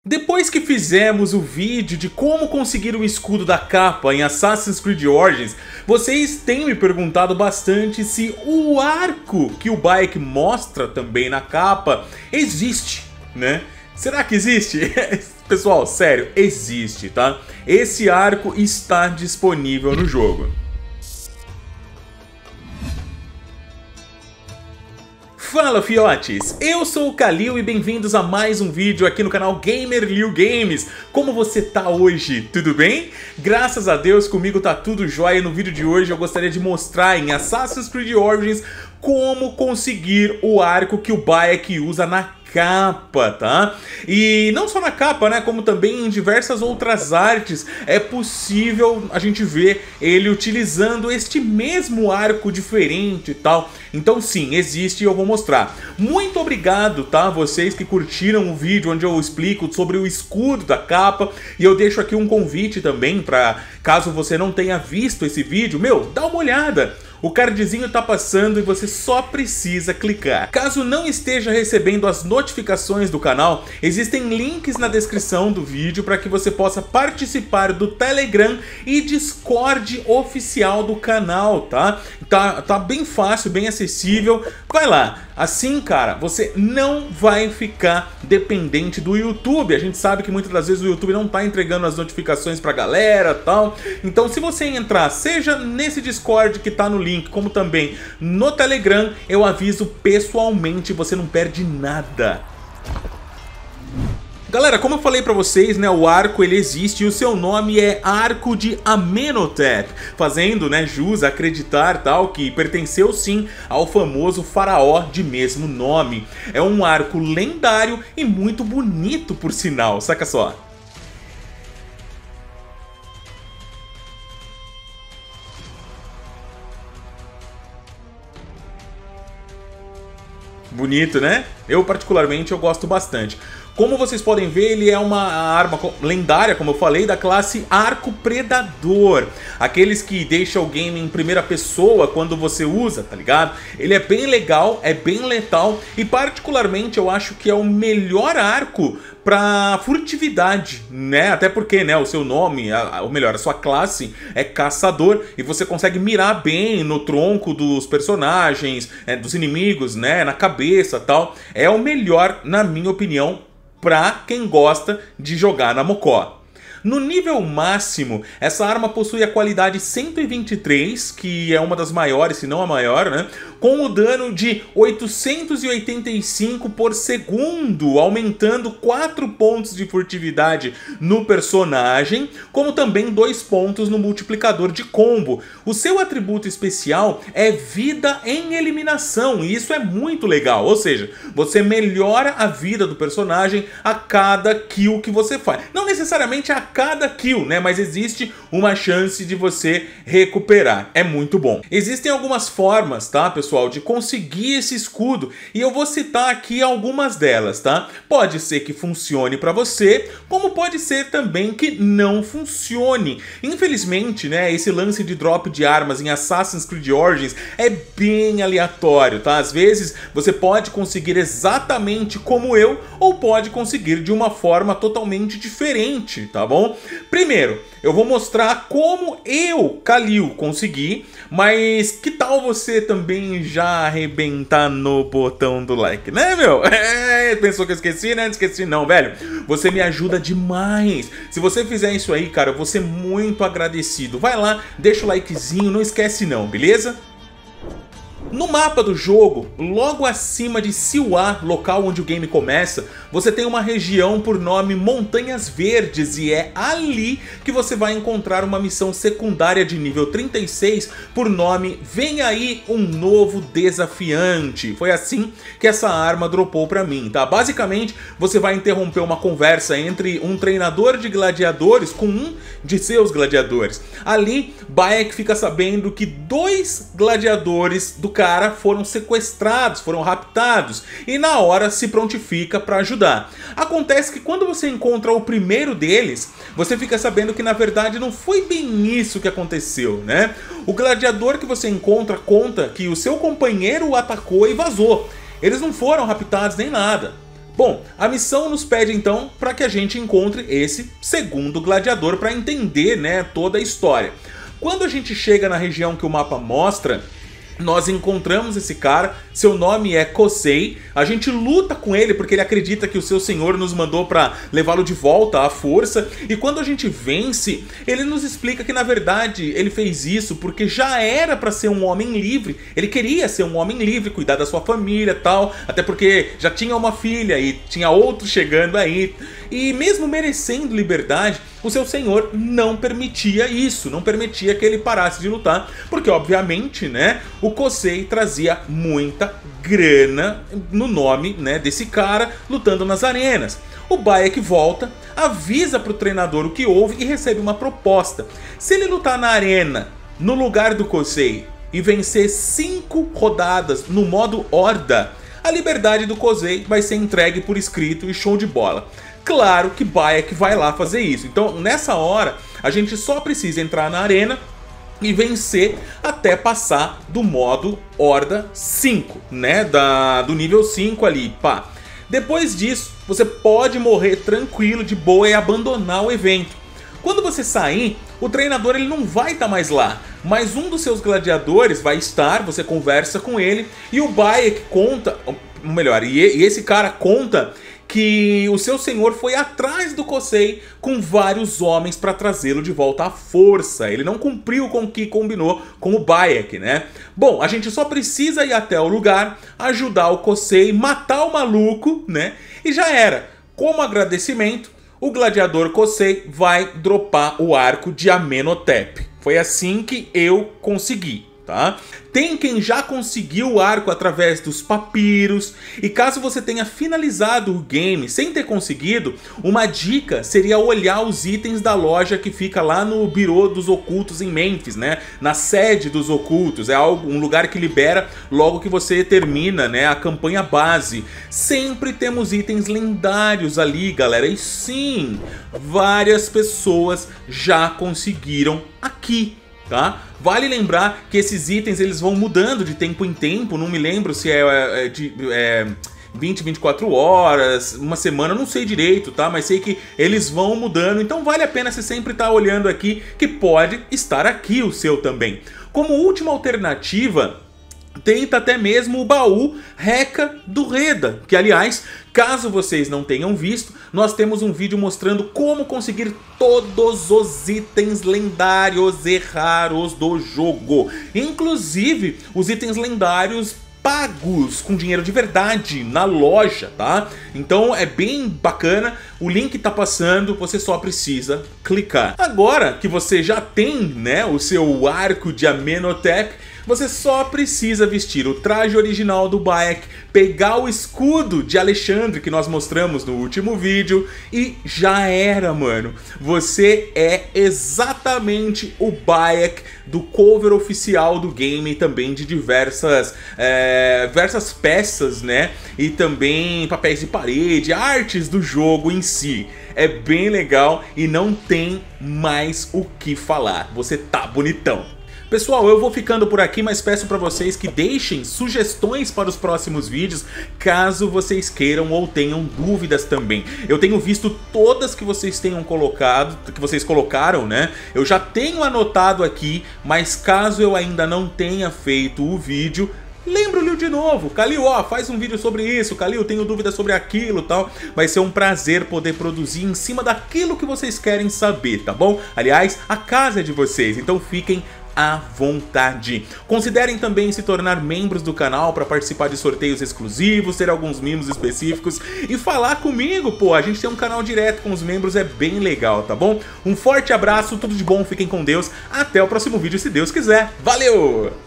Depois que fizemos o vídeo de como conseguir o escudo da capa em Assassin's Creed Origins, vocês têm me perguntado bastante se o arco que o Bayek mostra também na capa existe, né? Será que existe? Pessoal, sério, existe, tá? Esse arco está disponível no jogo. Fala fiotes, eu sou o Kalil e bem-vindos a mais um vídeo aqui no canal Gamer Games. Como você tá hoje? Tudo bem? Graças a Deus comigo tá tudo jóia. No vídeo de hoje eu gostaria de mostrar em Assassin's Creed Origins como conseguir o arco que o Bayek usa na capa, tá? E não só na capa, né, como também em diversas outras artes é possível a gente ver ele utilizando este mesmo arco diferente e tal. Então sim, existe e eu vou mostrar. Muito obrigado, tá? Vocês que curtiram o vídeo onde eu explico sobre o escudo da capa. E eu deixo aqui um convite também para, caso você não tenha visto esse vídeo, dá uma olhada. O cardzinho tá passando e você só precisa clicar. Caso não esteja recebendo as notificações do canal, existem links na descrição do vídeo para que você possa participar do Telegram e Discord oficial do canal, tá? Tá bem fácil, bem acessível. Vai lá. Assim, cara, você não vai ficar dependente do YouTube. A gente sabe que muitas das vezes o YouTube não tá entregando as notificações pra galera e tal. Então, se você entrar, seja nesse Discord que tá no link, como também no Telegram, eu aviso pessoalmente, você não perde nada. Galera, como eu falei pra vocês, né, o arco ele existe e o seu nome é Arco de Amenhotep, fazendo, né, jus a acreditar tal que pertenceu sim ao famoso faraó de mesmo nome. É um arco lendário e muito bonito por sinal, saca só. Bonito, né? Eu particularmente eu gosto bastante. Como vocês podem ver, ele é uma arma lendária, como eu falei, da classe Arco Predador. Aqueles que deixam o game em primeira pessoa quando você usa, tá ligado? Ele é bem legal, é bem letal e particularmente eu acho que é o melhor arco pra furtividade, né? Até porque, né, o seu nome, ou melhor, a sua classe é caçador e você consegue mirar bem no tronco dos personagens, dos inimigos, né, na cabeça e tal. É o melhor, na minha opinião, pra quem gosta de jogar na Mocó. No nível máximo, essa arma possui a qualidade 123, que é uma das maiores, se não a maior, né? Com o dano de 885 por segundo, aumentando 4 pontos de furtividade no personagem, como também 2 pontos no multiplicador de combo. O seu atributo especial é vida em eliminação, e isso é muito legal, ou seja, você melhora a vida do personagem a cada kill que você faz. Não necessariamente a cada kill, né? Mas existe uma chance de você recuperar. É muito bom. Existem algumas formas, tá, pessoal, de conseguir esse escudo e eu vou citar aqui algumas delas, tá? Pode ser que funcione pra você, como pode ser também que não funcione. Infelizmente, né, esse lance de drop de armas em Assassin's Creed Origins é bem aleatório, tá? Às vezes você pode conseguir exatamente como eu, ou pode conseguir de uma forma totalmente diferente, tá bom? Primeiro, eu vou mostrar como eu, Kalil, consegui, mas que tal você também já arrebentar no botão do like, né, meu? Pensou que eu esqueci, né? Não esqueci não, velho. Você me ajuda demais. Se você fizer isso aí, cara, eu vou ser muito agradecido. Vai lá, deixa o likezinho, não esquece não, beleza? No mapa do jogo, logo acima de Siwa, local onde o game começa, você tem uma região por nome Montanhas Verdes e é ali que você vai encontrar uma missão secundária de nível 36 por nome Vem Aí Um Novo Desafiante. Foi assim que essa arma dropou pra mim, tá? Basicamente, você vai interromper uma conversa entre um treinador de gladiadores com um de seus gladiadores. Ali, Bayek fica sabendo que 2 gladiadores do cara foram sequestrados, foram raptados, e na hora se prontifica para ajudar. Acontece que quando você encontra o primeiro deles, você fica sabendo que na verdade não foi bem isso que aconteceu, né? O gladiador que você encontra conta que o seu companheiro o atacou e vazou. Eles não foram raptados nem nada. Bom, a missão nos pede então para que a gente encontre esse segundo gladiador para entender, né, toda a história. Quando a gente chega na região que o mapa mostra, nós encontramos esse cara, seu nome é Kosei, a gente luta com ele porque ele acredita que o seu senhor nos mandou para levá-lo de volta à força, e quando a gente vence, ele nos explica que na verdade ele fez isso porque já era para ser um homem livre, ele queria ser um homem livre, cuidar da sua família e tal, até porque já tinha uma filha e tinha outro chegando aí, e mesmo merecendo liberdade, o seu senhor não permitia isso, não permitia que ele parasse de lutar, porque obviamente, né, o Kosei trazia muita grana no nome, né, desse cara lutando nas arenas. O Bayek volta, avisa pro treinador o que houve e recebe uma proposta. Se ele lutar na arena no lugar do Kosei e vencer 5 rodadas no modo Horda, a liberdade do Kosei vai ser entregue por escrito e show de bola. Claro que Bayek vai lá fazer isso. Então, nessa hora, a gente só precisa entrar na arena e vencer até passar do modo Horda 5, né? Do nível 5 ali, pá. Depois disso, você pode morrer tranquilo, de boa, e abandonar o evento. Quando você sair, o treinador ele não vai estar mais lá, mas um dos seus gladiadores vai estar, você conversa com ele, e o Bayek conta, ou melhor, e esse cara conta que o seu senhor foi atrás do Kosei com vários homens para trazê-lo de volta à força. Ele não cumpriu com o que combinou com o Bayek, né? Bom, a gente só precisa ir até o lugar, ajudar o Kosei, matar o maluco, né? E já era. Como agradecimento, o gladiador Kosei vai dropar o arco de Amenhotep. Foi assim que eu consegui. Tá? Tem quem já conseguiu o arco através dos papiros, e caso você tenha finalizado o game sem ter conseguido, uma dica seria olhar os itens da loja que fica lá no Birô dos Ocultos em Mênfis, né? Na sede dos Ocultos, é um lugar que libera logo que você termina, né, a campanha base. Sempre temos itens lendários ali, galera, e sim, várias pessoas já conseguiram aqui. Tá? Vale lembrar que esses itens eles vão mudando de tempo em tempo, não me lembro se é 20, 24 horas, uma semana, não sei direito, tá? Mas sei que eles vão mudando, então vale a pena você sempre estar olhando aqui, que pode estar aqui o seu também. Como última alternativa, tenta até mesmo o baú Reca do Reda, que aliás, caso vocês não tenham visto, nós temos um vídeo mostrando como conseguir todos os itens lendários e raros do jogo, inclusive os itens lendários pagos com dinheiro de verdade na loja, tá? Então é bem bacana, o link tá passando, você só precisa clicar. Agora que você já tem, né, o seu arco de Amenhotep, você só precisa vestir o traje original do Bayek, pegar o escudo de Alexandre que nós mostramos no último vídeo e já era, mano. Você é exatamente o Bayek do cover oficial do game e também de diversas peças, né? E também papéis de parede, artes do jogo em si. É bem legal e não tem mais o que falar. Você tá bonitão. Pessoal, eu vou ficando por aqui, mas peço para vocês que deixem sugestões para os próximos vídeos, caso vocês queiram ou tenham dúvidas também. Eu tenho visto todas que vocês tenham colocado, que vocês colocaram, né? Eu já tenho anotado aqui, mas caso eu ainda não tenha feito o vídeo, lembro-lhe de novo, Kalil, ó, faz um vídeo sobre isso, Kalil, tenho dúvidas sobre aquilo e tal. Vai ser um prazer poder produzir em cima daquilo que vocês querem saber, tá bom? Aliás, a casa é de vocês, então fiquem à vontade. Considerem também se tornar membros do canal para participar de sorteios exclusivos, ter alguns mimos específicos e falar comigo, pô, a gente tem um canal direto com os membros, é bem legal, tá bom? Um forte abraço, tudo de bom, fiquem com Deus, até o próximo vídeo se Deus quiser, valeu!